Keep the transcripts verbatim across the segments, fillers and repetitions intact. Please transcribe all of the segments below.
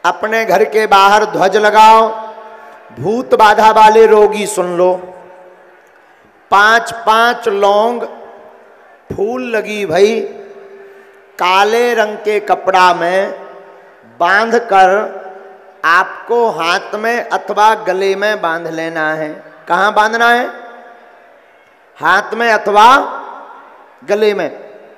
अपने घर के बाहर ध्वज लगाओ। भूत बाधा वाले रोगी सुन लो। पांच पांच लौंग फूल लगी भई काले रंग के कपड़ा में बांध कर आपको हाथ में अथवा गले में बांध लेना है। कहाँ बांधना है? हाथ में अथवा गले में।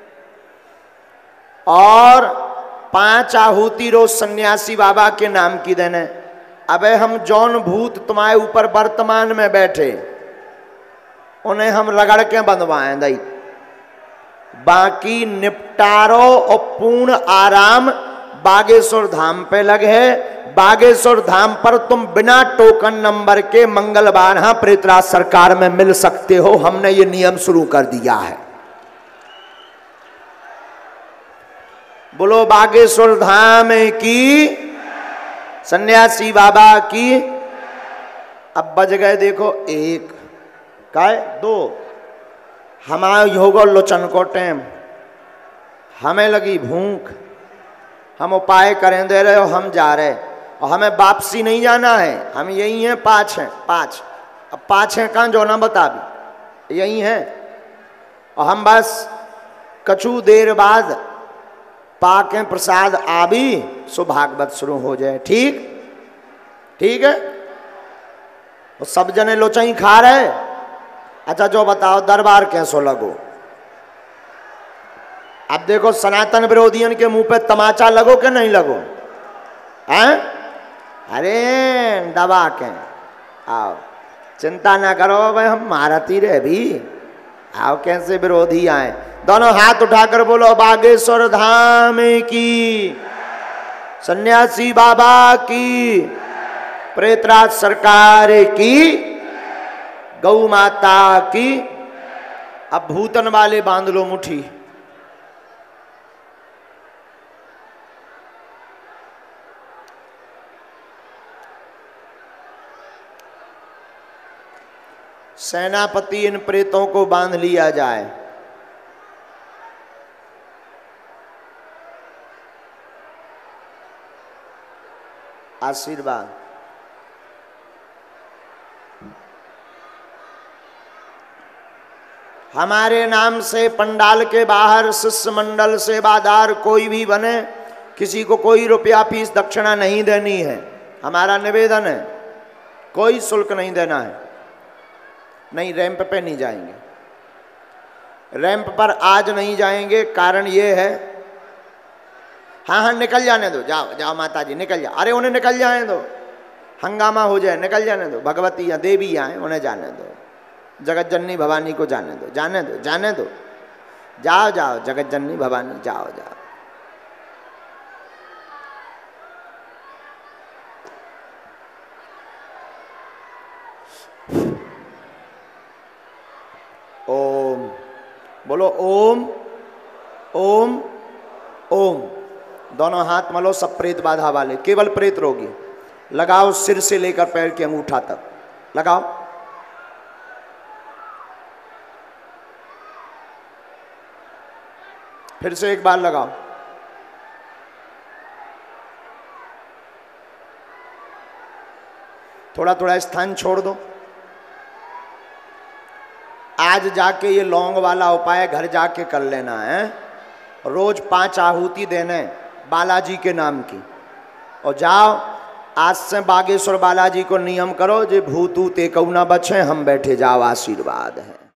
और पांच आहुति रोज सन्यासी बाबा के नाम की देने। अबे हम जौन भूत तुम्हारे ऊपर वर्तमान में बैठे उन्हें हम रगड़ के बंधवाएं दई। बाकी निपटारो और पूर्ण आराम बागेश्वर धाम पे लग है। बागेश्वर धाम पर तुम बिना टोकन नंबर के मंगलवार हाँ प्रेतराज सरकार में मिल सकते हो। हमने ये नियम शुरू कर दिया है। बोलो बागेश्वर धाम की, सन्यासी बाबा की। अब बज गए देखो एक काय दो। हमारे होगो लोचन को टाइम, हमें लगी भूख, हम उपाय करें दे रहे हो, हम जा रहे और हमें वापसी नहीं जाना है। हम यही हैं, पाँच हैं, पाँच। अब पाँच हैं कहाँ जो ना बता भी यही हैं। और हम बस कछु देर बाद पाके प्रसाद आबी सुभागवत शुरू हो जाए। ठीक ठीक है। और सब जने लोचाई खा रहे। अच्छा जो बताओ दरबार कैसो लगो? अब देखो सनातन विरोधियन के मुंह पे तमाचा लगो कि नहीं लगो? हैं? अरे दबा के आओ, चिंता ना करो भाई, हम महारथी रहे भी। आओ कैसे विरोधी आए। दोनों हाथ उठाकर बोलो बागेश्वर धाम की, सन्यासी बाबा की, प्रेतराज सरकार की, गौ माता की। अब भूतन वाले बांध लो मुट्ठी। सेनापति इन प्रेतों को बांध लिया जाए। आशीर्वाद। हमारे नाम से पंडाल के बाहर शिष्य मंडल सेवादार कोई भी बने, किसी को कोई रुपया फीस दक्षिणा नहीं देनी है। हमारा निवेदन है, कोई शुल्क नहीं देना है। नहीं, रैंप पे नहीं जाएंगे। रैंप पर आज नहीं जाएंगे, कारण ये है। हाँ हाँ निकल जाने दो, जाओ जाओ माता जी निकल जाओ। अरे उन्हें निकल जाने दो, हंगामा हो जाए, निकल जाने दो। भगवती या देवी आए, उन्हें जाने दो। जगत जननी भवानी को जाने दो, जाने दो, जाने दो। जाओ जाओ जगत जननी भवानी, जाओ जाओ। ओम बोलो, ओम ओम ओम। दोनों हाथ मलो सब प्रेत बाधा वाले, केवल प्रेत रोगी। लगाओ सिर से लेकर पैर के अंगूठा तक लगाओ। फिर से एक बार लगाओ। थोड़ा थोड़ा स्थान छोड़ दो। आज जाके ये लौंग वाला उपाय घर जाके कर लेना है। रोज पांच आहुति देने बालाजी के नाम की। और जाओ आज से बागेश्वर बालाजी को नियम करो, जे भूत ऊत एकौ ना बचे, हम बैठे। जाओ, आशीर्वाद है।